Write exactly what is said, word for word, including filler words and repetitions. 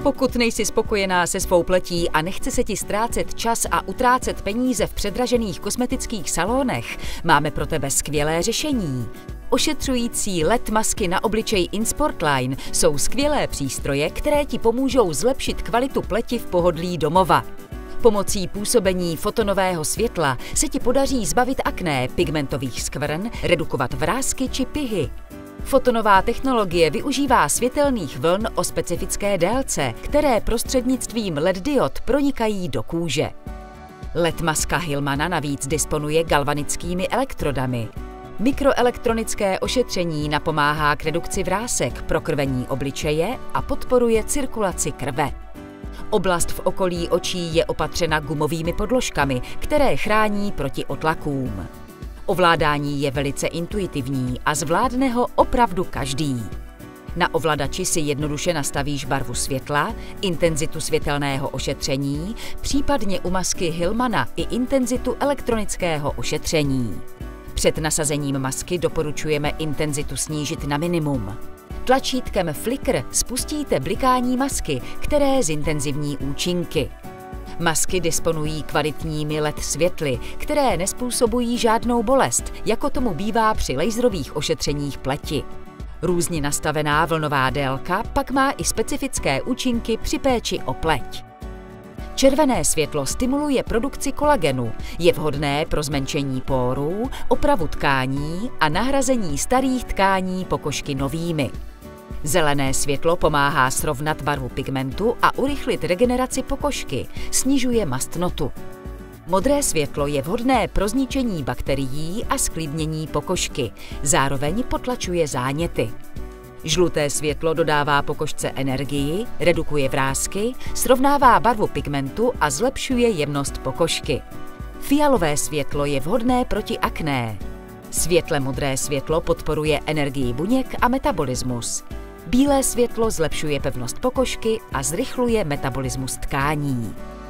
Pokud nejsi spokojená se svou pletí a nechce se ti ztrácet čas a utrácet peníze v předražených kosmetických salonech, máme pro tebe skvělé řešení. Ošetřující el é dé masky na obličej InSportLine jsou skvělé přístroje, které ti pomůžou zlepšit kvalitu pleti v pohodlí domova. Pomocí působení fotonového světla se ti podaří zbavit akné, pigmentových skvrn, redukovat vrásky či pihy. Fotonová technologie využívá světelných vln o specifické délce, které prostřednictvím el é dé diod pronikají do kůže. el é dé maska Hillmana navíc disponuje galvanickými elektrodami. Mikroelektronické ošetření napomáhá k redukci vrásek, prokrvení obličeje a podporuje cirkulaci krve. Oblast v okolí očí je opatřena gumovými podložkami, které chrání proti otlakům. Ovládání je velice intuitivní a zvládne ho opravdu každý. Na ovladači si jednoduše nastavíš barvu světla, intenzitu světelného ošetření, případně u masky Hillmana i intenzitu elektronického ošetření. Před nasazením masky doporučujeme intenzitu snížit na minimum. Tlačítkem Flicker spustíte blikání masky, které zintenzivní účinky. Masky disponují kvalitními el é dé světly, které nespůsobují žádnou bolest, jako tomu bývá při laserových ošetřeních pleti. Různě nastavená vlnová délka pak má i specifické účinky při péči o pleť. Červené světlo stimuluje produkci kolagenu, je vhodné pro zmenšení pórů, opravu tkání a nahrazení starých tkání pokožky novými. Zelené světlo pomáhá srovnat barvu pigmentu a urychlit regeneraci pokožky, snižuje mastnotu. Modré světlo je vhodné pro zničení bakterií a zklidnění pokožky, zároveň potlačuje záněty. Žluté světlo dodává pokožce energii, redukuje vrásky, srovnává barvu pigmentu a zlepšuje jemnost pokožky. Fialové světlo je vhodné proti akné. Světle modré světlo podporuje energii buněk a metabolismus. Bílé světlo zlepšuje pevnost pokožky a zrychluje metabolismus tkání.